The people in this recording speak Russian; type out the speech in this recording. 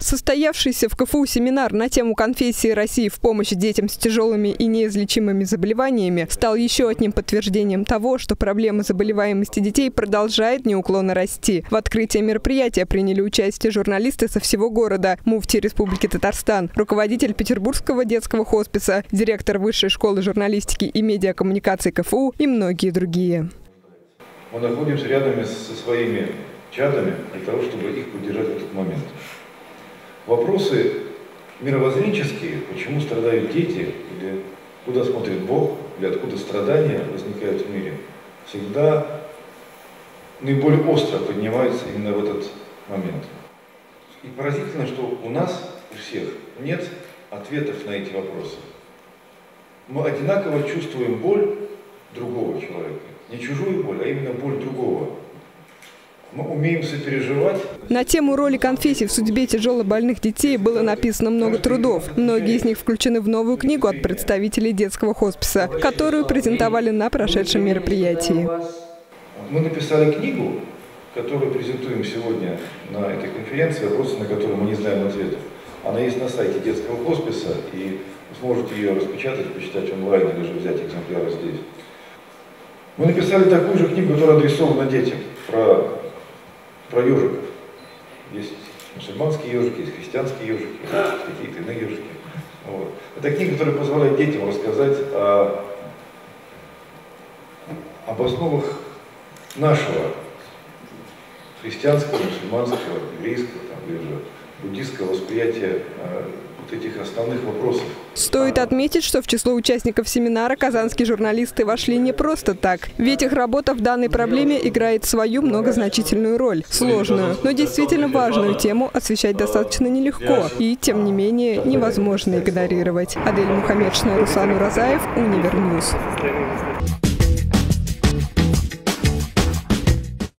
Состоявшийся в КФУ семинар на тему конфессии России в помощь детям с тяжелыми и неизлечимыми заболеваниями стал еще одним подтверждением того, что проблема заболеваемости детей продолжает неуклонно расти. В открытии мероприятия приняли участие журналисты со всего города, муфтий Республики Татарстан, руководитель Петербургского детского хосписа, директор Высшей школы журналистики и медиакоммуникации КФУ и многие другие. Мы находимся рядом со своими чадами для того, чтобы их поддержать в этот момент. Вопросы мировоззренческие, почему страдают дети, или куда смотрит Бог, или откуда страдания возникают в мире, всегда наиболее остро поднимаются именно в этот момент. И поразительно, что у нас, у всех, нет ответов на эти вопросы. Мы одинаково чувствуем боль другого человека. Не чужую боль, а именно боль другого. Мы умеем сопереживать. На тему роли конфессий в судьбе тяжелобольных детей было написано много трудов. Многие из них включены в новую книгу от представителей детского хосписа, которую презентовали на прошедшем мероприятии. Мы написали книгу, которую презентуем сегодня на этой конференции, вопросы, на которые мы не знаем ответов. Она есть на сайте детского хосписа, и вы сможете ее распечатать, почитать онлайн или же взять экземпляры здесь. Мы написали такую же книгу, которая адресована детям, про ежиков. Есть мусульманские ежики, есть христианские ежики, есть какие-то иные ежики. Вот. Это книга, которая позволяет детям рассказать об основах нашего христианского, мусульманского, еврейского или же буддийского восприятия вот этих основных вопросов. Стоит отметить, что в число участников семинара казанские журналисты вошли не просто так. Ведь их работа в данной проблеме играет свою многозначительную роль. Сложную, но действительно важную тему освещать достаточно нелегко. И, тем не менее, невозможно игнорировать. Адель Мухаммедшина, Руслан Уразаев, Универньюз.